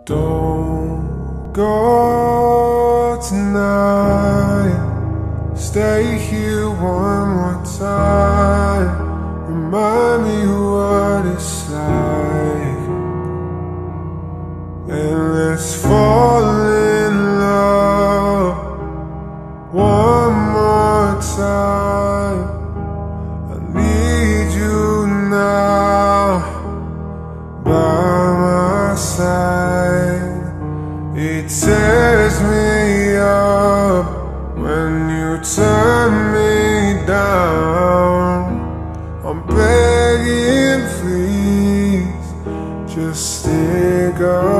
Don't go tonight. Stay here one more time. Remind me what it's like, and let's fall in love one more time. I need you now by my side. It tears me up when you turn me down. I'm begging, please, just stick around.